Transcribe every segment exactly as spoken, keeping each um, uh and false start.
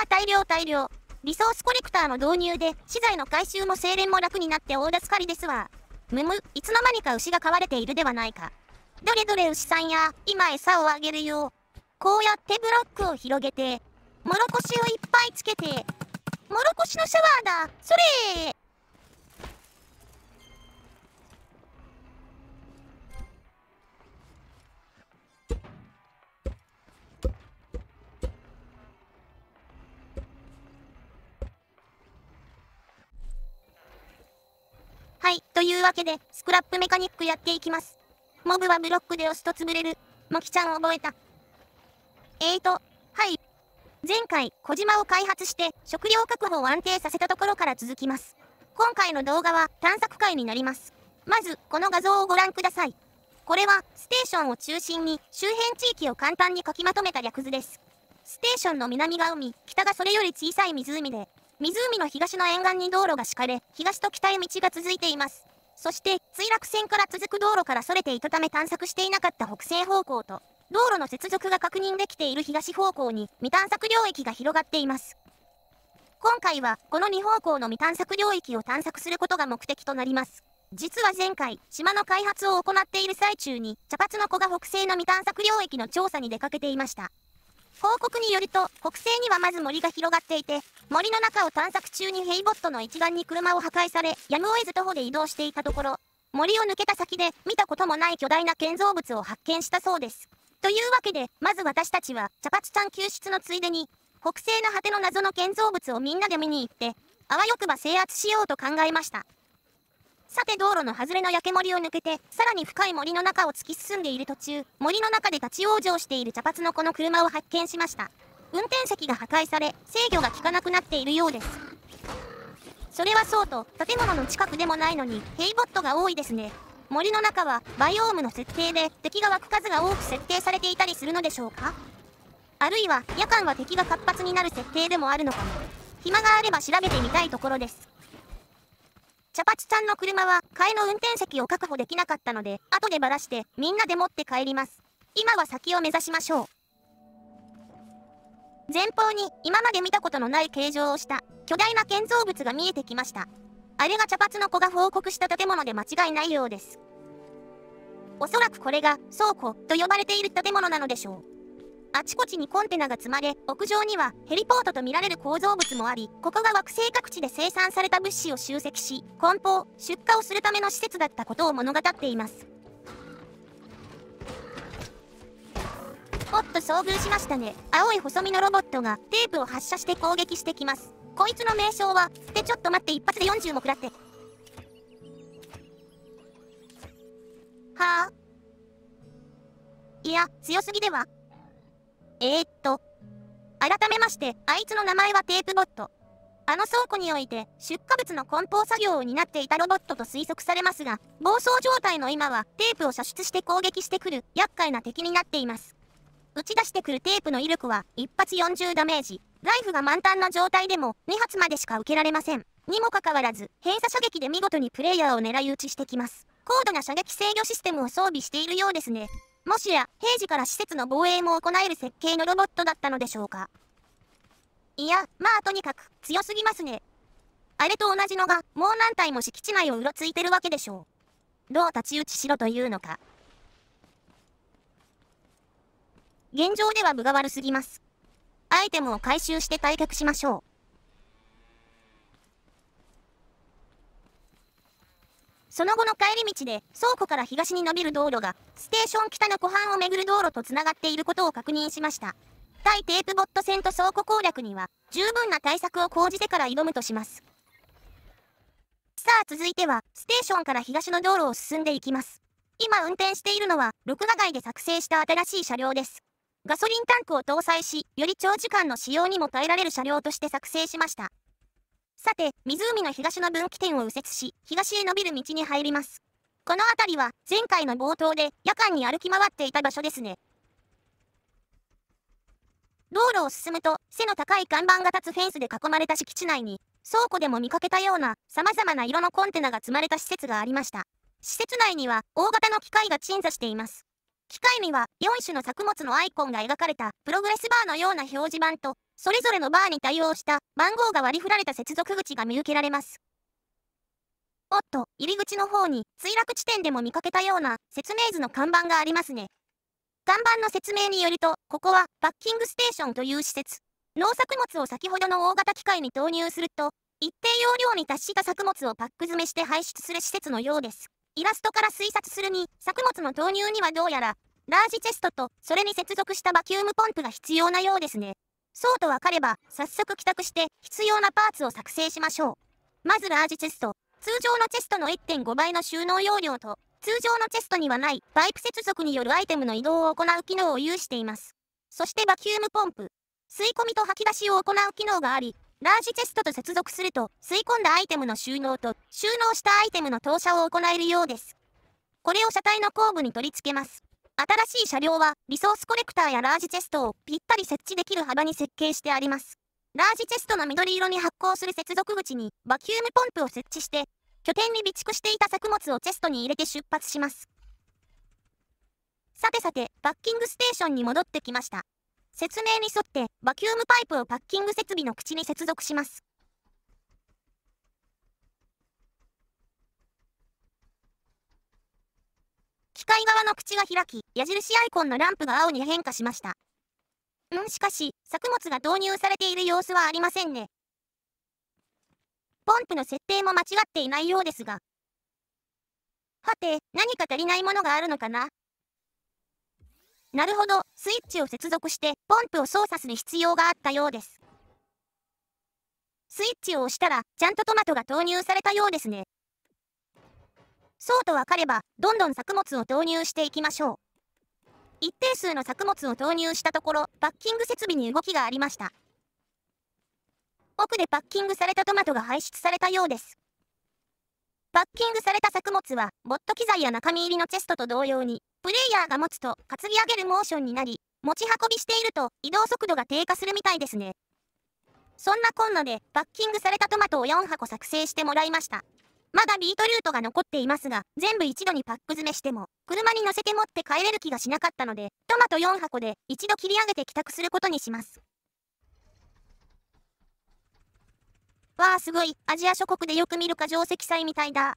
ー大量大量。リソースコレクターの導入で資材の回収も精錬も楽になって大助かりですわ。むむ、いつの間にか牛が飼われているではないか。どれどれ牛さんや、今餌をあげるよ。こうやってブロックを広げて、もろこしをいっぱいつけて、もろこしのシャワーだ、それー。はい、というわけで、スクラップメカニックやっていきます。モブはブロックで押すと潰れる。モキちゃん覚えた。えーと、はい。前回、小島を開発して食料確保を安定させたところから続きます。今回の動画は探索会になります。まず、この画像をご覧ください。これは、ステーションを中心に周辺地域を簡単に書きまとめた略図です。ステーションの南が海、北がそれより小さい湖で、湖の東の沿岸に道路が敷かれ、東と北へ道が続いています。そして、墜落線から続く道路からそれていたため探索していなかった北西方向と、道路の接続が確認できている東方向に未探索領域が広がっています。今回は、このに方向の未探索領域を探索することが目的となります。実は前回、島の開発を行っている最中に、茶髪の子が北西の未探索領域の調査に出かけていました。報告によると、北西にはまず森が広がっていて、森の中を探索中にヘイボットの一眼に車を破壊され、やむを得ず徒歩で移動していたところ、森を抜けた先で見たこともない巨大な建造物を発見したそうです。というわけで、まず私たちは、茶髪ちゃん救出のついでに、北西の果ての謎の建造物をみんなで見に行って、あわよくば制圧しようと考えました。さて道路の外れの焼け森を抜けて、さらに深い森の中を突き進んでいる途中、森の中で立ち往生している茶髪の子の車を発見しました。運転席が破壊され、制御が効かなくなっているようです。それはそうと、建物の近くでもないのに、ヘイボットが多いですね。森の中は、バイオームの設定で、敵が湧く数が多く設定されていたりするのでしょうか？あるいは、夜間は敵が活発になる設定でもあるのかも。暇があれば調べてみたいところです。茶髪ちゃんの車は、替えの運転席を確保できなかったので、後でばらして、みんなで持って帰ります。今は先を目指しましょう。前方に、今まで見たことのない形状をした、巨大な建造物が見えてきました。あれが茶髪の子が報告した建物で間違いないようです。おそらくこれが、倉庫と呼ばれている建物なのでしょう。あちこちにコンテナが積まれ、屋上にはヘリポートと見られる構造物もあり、ここが惑星各地で生産された物資を集積し、梱包、出荷をするための施設だったことを物語っています。おっと遭遇しましたね。青い細身のロボットがテープを発射して攻撃してきます。こいつの名称は、ってちょっと待って一発でよんじゅうも食らって。はあ。いや、強すぎでは。えー、っと。改めまして、あいつの名前はテープボット。あの倉庫において、出荷物の梱包作業を担っていたロボットと推測されますが、暴走状態の今は、テープを射出して攻撃してくる、厄介な敵になっています。打ち出してくるテープの威力は、一発よんじゅうダメージ。ライフが満タンの状態でも、に発までしか受けられません。にもかかわらず、閉鎖射撃で見事にプレイヤーを狙い撃ちしてきます。高度な射撃制御システムを装備しているようですね。もしや、平時から施設の防衛も行える設計のロボットだったのでしょうか。いや、まあとにかく、強すぎますね。あれと同じのが、もう何体も敷地内をうろついてるわけでしょう。どう太刀打ちしろというのか。現状では分が悪すぎます。アイテムを回収して退却しましょう。その後の帰り道で倉庫から東に伸びる道路がステーション北の湖畔を巡る道路とつながっていることを確認しました。対テープボット戦と倉庫攻略には十分な対策を講じてから挑むとします。さあ続いてはステーションから東の道路を進んでいきます。今運転しているのは録画外で作成した新しい車両です。ガソリンタンクを搭載し、より長時間の使用にも耐えられる車両として作成しました。さて、湖の東の分岐点を右折し、東へ伸びる道に入ります。この辺りは、前回の冒頭で夜間に歩き回っていた場所ですね。道路を進むと、背の高い看板が立つフェンスで囲まれた敷地内に、倉庫でも見かけたような、様々な色のコンテナが積まれた施設がありました。施設内には、大型の機械が鎮座しています。 機械にはよん種の作物のアイコンが描かれたプログレスバーのような表示板と、それぞれのバーに対応した番号が割り振られた接続口が見受けられます。おっと、入り口の方に墜落地点でも見かけたような説明図の看板がありますね。看板の説明によると、ここはパッキングステーションという施設。農作物を先ほどの大型機械に投入すると、一定容量に達した作物をパック詰めして排出する施設のようです。イラストから推察するに、作物の投入にはどうやら、ラージチェストとそれに接続したバキュームポンプが必要なようですね。そうとわかれば、早速帰宅して必要なパーツを作成しましょう。まずラージチェスト。通常のチェストの いってんご 倍の収納容量と、通常のチェストにはないパイプ接続によるアイテムの移動を行う機能を有しています。そしてバキュームポンプ。吸い込みと吐き出しを行う機能があり、ラージチェストと接続すると、吸い込んだアイテムの収納と、収納したアイテムの投射を行えるようです。これを車体の後部に取り付けます。新しい車両は、リソースコレクターやラージチェストをぴったり設置できる幅に設計してあります。ラージチェストの緑色に発光する接続口に、バキュームポンプを設置して、拠点に備蓄していた作物をチェストに入れて出発します。さてさて、パッキングステーションに戻ってきました。説明に沿って、バキュームパイプをパッキング設備の口に接続します。機械側の口が開き、矢印アイコンのランプが青に変化しました。んしかし、作物が導入されている様子はありませんね。ポンプの設定も間違っていないようですが。はて、何か足りないものがあるのかな？なるほど、スイッチを接続してポンプを操作する必要があったようです。スイッチを押したら、ちゃんとトマトが投入されたようですね。そうとわかれば、どんどん作物を投入していきましょう。一定数の作物を投入したところ、パッキング設備に動きがありました。奥でパッキングされたトマトが排出されたようです。パッキングされた作物は、ボット機材や中身入りのチェストと同様に、プレイヤーが持つと担ぎ上げるモーションになり、持ち運びしていると移動速度が低下するみたいですね。そんなこんなで、パッキングされたトマトをよんはこ作成してもらいました。まだビートルートが残っていますが、全部一度にパック詰めしても、車に乗せて持って帰れる気がしなかったので、トマトよんはこで一度切り上げて帰宅することにします。わあすごい、アジア諸国でよく見る過剰積載みたいだ。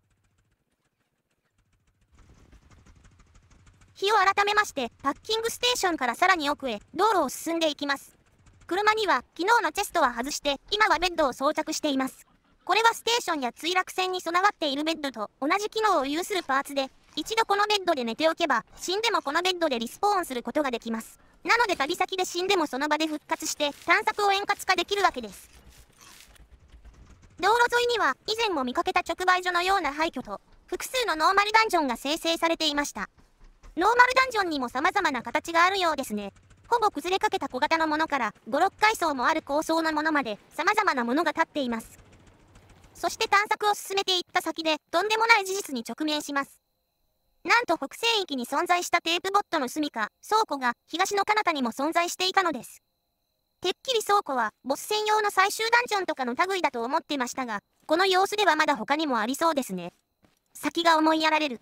日を改めまして、パッキングステーションからさらに奥へ、道路を進んでいきます。車には、昨日のチェストは外して、今はベッドを装着しています。これはステーションや墜落船に備わっているベッドと同じ機能を有するパーツで、一度このベッドで寝ておけば、死んでもこのベッドでリスポーンすることができます。なので旅先で死んでもその場で復活して、探索を円滑化できるわけです。道路沿いには、以前も見かけた直売所のような廃墟と、複数のノーマルダンジョンが生成されていました。ノーマルダンジョンにも様々な形があるようですね。ほぼ崩れかけた小型のものから、ご、ろっかい層もある高層なものまで、様々なものが立っています。そして探索を進めていった先で、とんでもない事実に直面します。なんと北西域に存在したテープボットの住処、倉庫が東の彼方にも存在していたのです。てっきり倉庫は、ボス専用の最終ダンジョンとかの類だと思ってましたが、この様子ではまだ他にもありそうですね。先が思いやられる。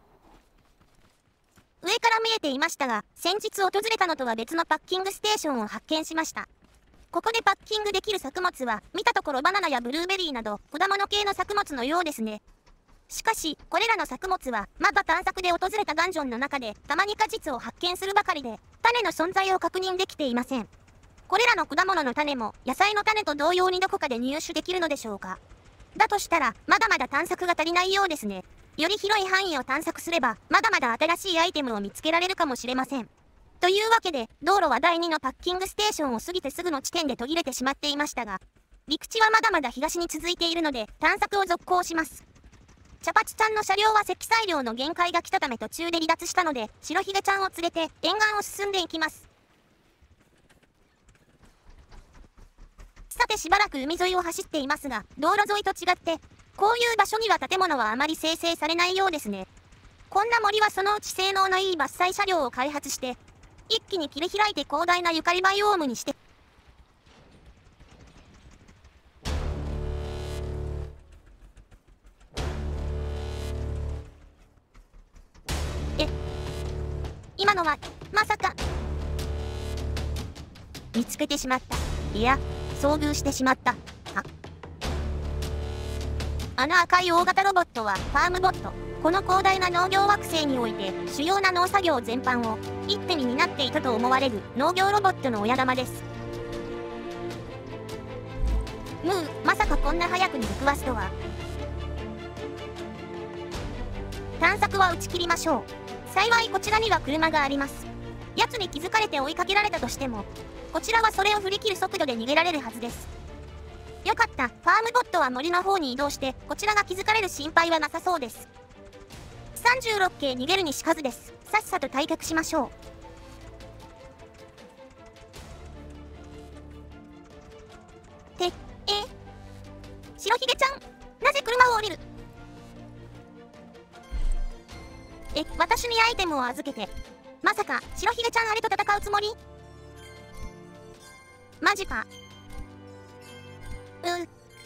上から見えていましたが、先日訪れたのとは別のパッキングステーションを発見しました。ここでパッキングできる作物は、見たところバナナやブルーベリーなど、果物系の作物のようですね。しかし、これらの作物は、まだ探索で訪れたダンジョンの中で、たまに果実を発見するばかりで、種の存在を確認できていません。これらの果物の種も、野菜の種と同様にどこかで入手できるのでしょうか。だとしたら、まだまだ探索が足りないようですね。より広い範囲を探索すれば、まだまだ新しいアイテムを見つけられるかもしれません。というわけで、道路はだいにのパッキングステーションを過ぎてすぐの地点で途切れてしまっていましたが、陸地はまだまだ東に続いているので、探索を続行します。茶パチちゃんの車両は積載量の限界が来たため途中で離脱したので、白ひげちゃんを連れて沿岸を進んでいきます。さてしばらく海沿いを走っていますが、道路沿いと違って、こういう場所には建物はあまり生成されないようですね。こんな森はそのうち性能のいい伐採車両を開発して、一気に切り開いて広大なユカリバイオームにして、え、 今のは、まさか。見つけてしまった。いや、遭遇してしまった。は。あの赤い大型ロボットはファームボット。この広大な農業惑星において主要な農作業全般を一手に担っていたと思われる農業ロボットの親玉です。むう、まさかこんな早くに出くわすとは。探索は打ち切りましょう。幸いこちらには車があります。奴に気づかれて追いかけられたとしても、こちらはそれを振り切る速度で逃げられるはずです。よかった、ファームボットは森の方に移動して、こちらが気づかれる心配はなさそうです。さんじゅうろっけい逃げるにしかずです。さっさと退却しましょう。て、え白ひげちゃん、なぜ車を降りる？え、私にアイテムを預けて。まさか、白ひげちゃんあれと戦うつもり？マジか。うー。え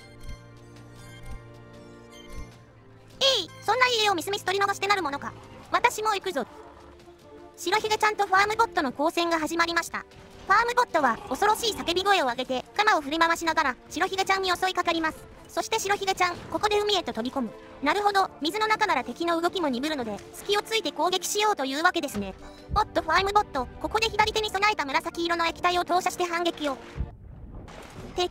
い、そんな家をみすみす取り逃してなるものか。私も行くぞ。白ひげちゃんとファームボットの交戦が始まりました。ファームボットは恐ろしい叫び声を上げて、鎌を振り回しながら白ひげちゃんに襲いかかります。そして白ひげちゃん、ここで海へと飛び込む。なるほど、水の中なら敵の動きも鈍るので、隙をついて攻撃しようというわけですね。おっと、ファームボット、ここで左手に備えた紫色の液体を投射して反撃を。て、ん？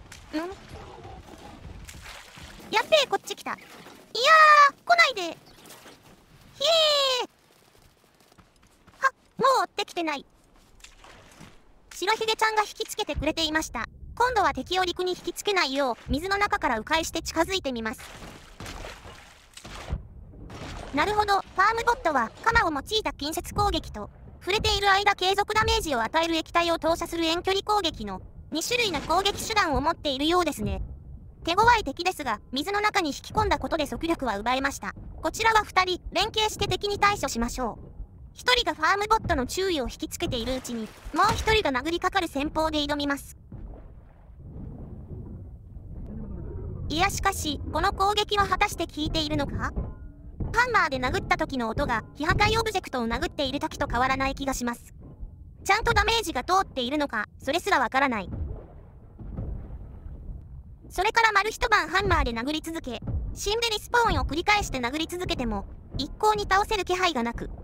やっべえ、こっち来た。いやー、来ないで。ひえー。は、もう追ってきてない。白ひげちゃんが引きつけてくれていました。今度は敵を陸に引きつけないよう、水の中から迂回して近づいてみます。なるほど、ファームボットは鎌を用いた近接攻撃と、触れている間継続ダメージを与える液体を投射する遠距離攻撃のに種類の攻撃手段を持っているようですね。手強い敵ですが、水の中に引き込んだことで速力は奪えました。こちらはふたり、連携して敵に対処しましょう。ひとりがファームボットの注意を引きつけているうちに、もうひとりが殴りかかる戦法で挑みます。いやしかし、この攻撃は果たして効いているのか？ハンマーで殴った時の音が、非破壊オブジェクトを殴っている時と変わらない気がします。ちゃんとダメージが通っているのか、それすらわからない。それから丸一晩ハンマーで殴り続け、死んでリスポーンを繰り返して殴り続けても、一向に倒せる気配がなく。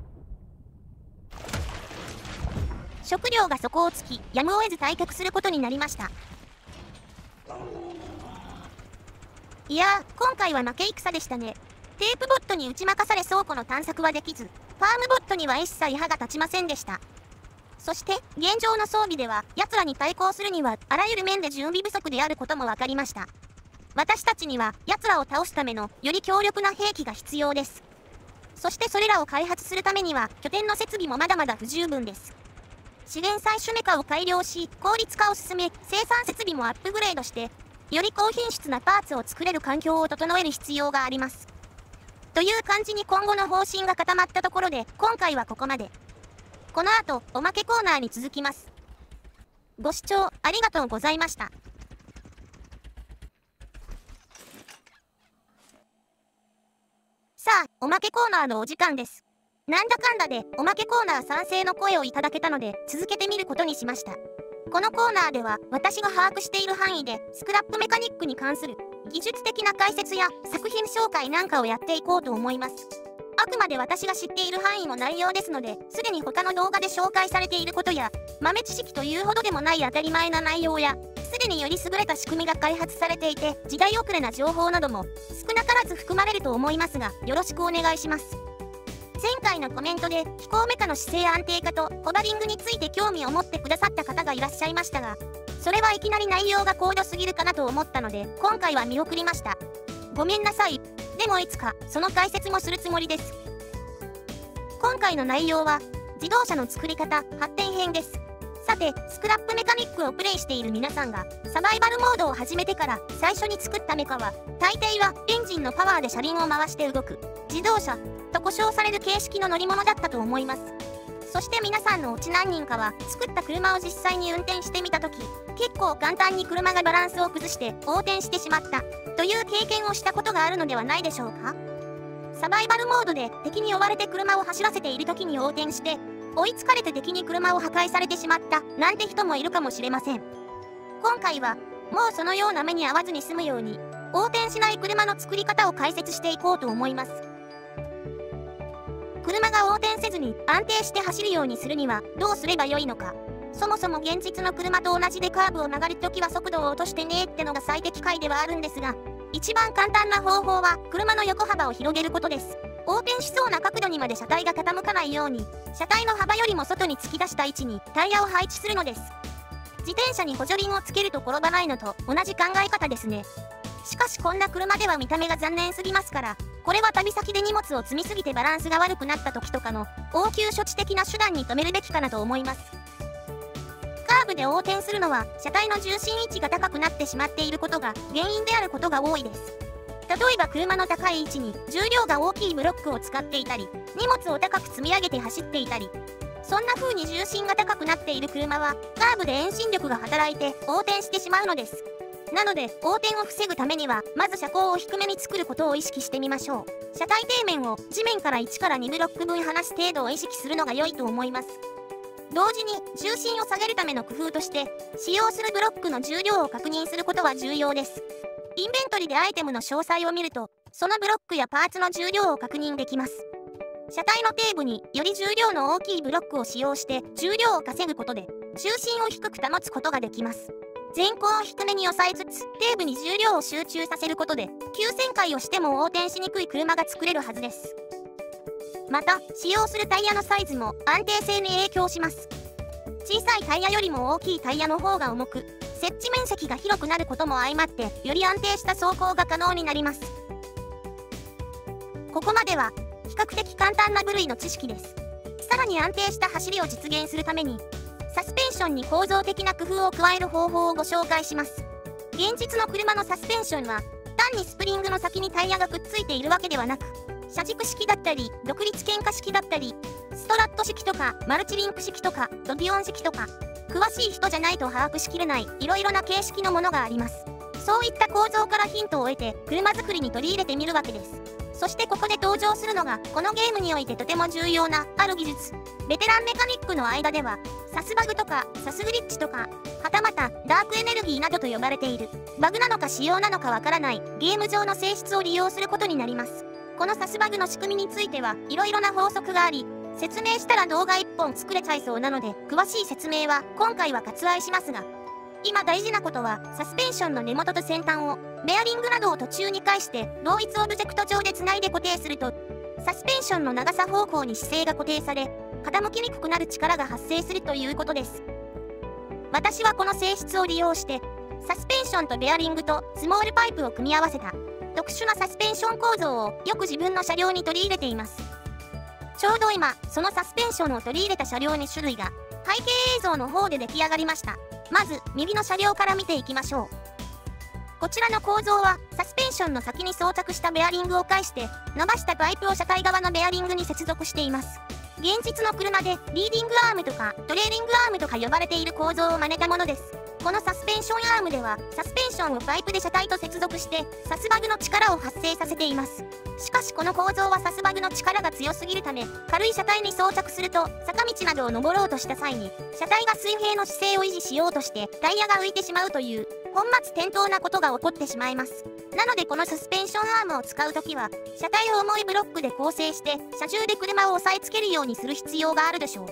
食料が底をつき、やむを得ず退却することになりました。いやー、今回は負け戦でしたね。テープボットに打ち負かされ倉庫の探索はできず、ファームボットには一切歯が立ちませんでした。そして、現状の装備では、奴らに対抗するには、あらゆる面で準備不足であることも分かりました。私たちには、奴らを倒すための、より強力な兵器が必要です。そしてそれらを開発するためには、拠点の設備もまだまだ不十分です。資源採取メカを改良し、効率化を進め、生産設備もアップグレードして、より高品質なパーツを作れる環境を整える必要があります。という感じに今後の方針が固まったところで、今回はここまで。この後、おまけコーナーに続きます。ご視聴ありがとうございました。さあ、おまけコーナーのお時間です。なんだかんだで、おまけコーナー賛成の声をいただけたので、続けてみることにしました。このコーナーでは、私が把握している範囲で、スクラップメカニックに関する、技術的な解説や作品紹介なんかをやっていこうと思います。あくまで私が知っている範囲の内容ですので、すでに他の動画で紹介されていることや、豆知識というほどでもない当たり前な内容や、すでにより優れた仕組みが開発されていて、時代遅れな情報なども少なからず含まれると思いますが、よろしくお願いします。前回のコメントで飛行メカの姿勢安定化とホバリングについて興味を持ってくださった方がいらっしゃいましたが、それはいきなり内容が高度すぎるかなと思ったので、今回は見送りました。ごめんなさい。でもいつかその解説もするつもりです。今回の内容は自動車の作り方発展編です。さて、スクラップメカニックをプレイしている皆さんがサバイバルモードを始めてから最初に作ったメカは、大抵はエンジンのパワーで車輪を回して動く自動車と呼称される形式の乗り物だったと思います。そして皆さんのうち何人かは作った車を実際に運転してみたとき、結構簡単に車がバランスを崩して横転してしまったという経験をしたことがあるのではないでしょうか。サバイバルモードで敵に追われて車を走らせている時に横転して、 追いつかれて敵に車を破壊されてしまったなんて人もいるかもしれません。今回はもうそのような目に遭わずに済むように横転しない車の作り方を解説していこうと思います。車が横転せずに安定して走るようにするにはどうすればよいのか。そもそも現実の車と同じでカーブを曲がるときは速度を落としてねーってのが最適解ではあるんですが、一番簡単な方法は車の横幅を広げることです。横転しそうな角度にまで車体が傾かないように、車体の幅よりも外に突き出した位置にタイヤを配置するのです。自転車に補助輪をつけると転ばないのと同じ考え方ですね。しかしこんな車では見た目が残念すぎますから、これは旅先で荷物を積みすぎてバランスが悪くなった時とかの応急処置的な手段に止めるべきかなと思います。カーブで横転するのは車体の重心位置が高くなってしまっていることが原因であることが多いです。例えば車の高い位置に重量が大きいブロックを使っていたり、荷物を高く積み上げて走っていたり、そんな風に重心が高くなっている車はカーブで遠心力が働いて横転してしまうのです。なので横転を防ぐためにはまず車高を低めに作ることを意識してみましょう。車体底面を地面からいちからにブロック分離す程度を意識するのが良いと思います。同時に重心を下げるための工夫として使用するブロックの重量を確認することは重要です。インベントリでアイテムの詳細を見るとそのブロックやパーツの重量を確認できます。車体の底部により重量の大きいブロックを使用して重量を稼ぐことで重心を低く保つことができます。前高を低めに抑えつつ底部に重量を集中させることで急旋回をしても横転しにくい車が作れるはずです。また使用するタイヤのサイズも安定性に影響します。小さいタイヤよりも大きいタイヤの方が重く接地面積が広くなることも相まってより安定した走行が可能になります。ここまでは比較的簡単な部類の知識です。さらに安定した走りを実現するためにサスペンションに構造的な工夫を加える方法をご紹介します。現実の車のサスペンションは単にスプリングの先にタイヤがくっついているわけではなく、車軸式だったり独立懸架式だったりストラット式とかマルチリンク式とかロディオン式とか詳しい人じゃないと把握しきれないいろいろな形式のものがあります。そういった構造からヒントを得て車作りに取り入れてみるわけです。そしてここで登場するのがこのゲームにおいてとても重要なある技術。ベテランメカニックの間ではサスバグとかサスグリッチとかはたまたダークエネルギーなどと呼ばれているバグなのか仕様なのかわからないゲーム上の性質を利用することになります。このサスバグの仕組みについてはいろいろな法則があり、説明したら動画いっぽん作れちゃいそうなので詳しい説明は今回は割愛しますが、今大事なことはサスペンションの根元と先端をベアリングなどを途中に返して同一オブジェクト上でつないで固定するとサスペンションの長さ方向に姿勢が固定され傾きにくくなる力が発生するということです。私はこの性質を利用してサスペンションとベアリングとスモールパイプを組み合わせた特殊なサスペンション構造をよく自分の車両に取り入れています。ちょうど今そのサスペンションを取り入れた車両に種類が背景映像の方で出来上がりました。まず右の車両から見ていきましょう。こちらの構造はサスペンションの先に装着したベアリングを介して伸ばしたパイプを車体側のベアリングに接続しています。現実の車でリーディングアームとかトレーリングアームとか呼ばれている構造を真似たものです。このサスペンションアームではサスペンションをパイプで車体と接続してサスバグの力を発生させています。しかしこの構造はサスバグの力が強すぎるため軽い車体に装着すると坂道などを登ろうとした際に車体が水平の姿勢を維持しようとしてタイヤが浮いてしまうという本末転倒なことが起こってしまいます。なのでこのサスペンションアームを使うときは車体を重いブロックで構成して車重で車を押さえつけるようにする必要があるでしょう。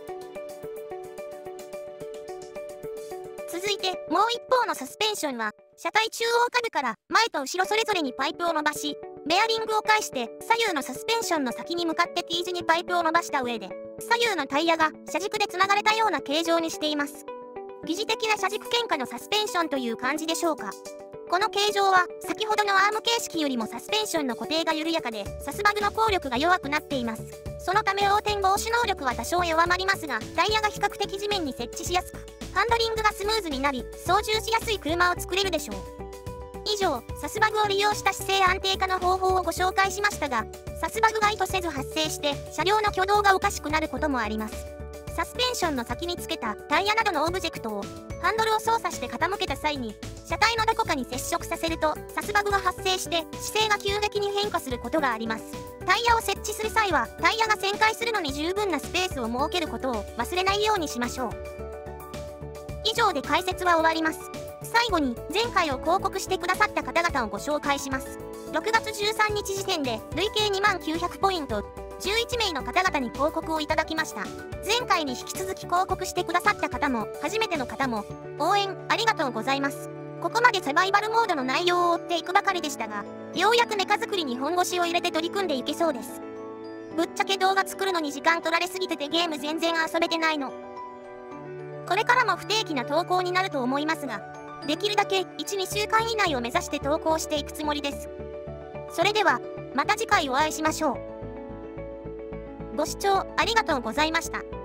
続いてもう一方のサスペンションは車体中央下部から前と後ろそれぞれにパイプを伸ばしベアリングを介して左右のサスペンションの先に向かって T 字にパイプを伸ばした上で左右のタイヤが車軸でつながれたような形状にしています。疑似的な車軸懸架のサスペンションという感じでしょうか。この形状は先ほどのアーム形式よりもサスペンションの固定が緩やかでサスバグの効力が弱くなっています。そのため横転防止能力は多少弱まりますがタイヤが比較的地面に設置しやすくハンドリングがスムーズになり操縦しやすい車を作れるでしょう。以上サスバグを利用した姿勢安定化の方法をご紹介しましたが、サスバグが意図せず発生して車両の挙動がおかしくなることもあります。サスペンションの先につけたタイヤなどのオブジェクトをハンドルを操作して傾けた際に車車体のどこかに接触させると、サスバグが発生して姿勢が急激に変化することがあります。タイヤを設置する際は、タイヤが旋回するのに十分なスペースを設けることを忘れないようにしましょう。以上で解説は終わります。最後に、前回を広告してくださった方々をご紹介します。ろくがつじゅうさんにち時点で、累計にまんきゅうひゃくポイント、じゅういちめいの方々に広告をいただきました。前回に引き続き広告してくださった方も、初めての方も、応援ありがとうございます。ここまでサバイバルモードの内容を追っていくばかりでしたが、ようやくメカ作りに本腰を入れて取り組んでいけそうです。ぶっちゃけ動画作るのに時間取られすぎててゲーム全然遊べてないの。これからも不定期な投稿になると思いますが、できるだけいち、にしゅうかん以内を目指して投稿していくつもりです。それでは、また次回お会いしましょう。ご視聴ありがとうございました。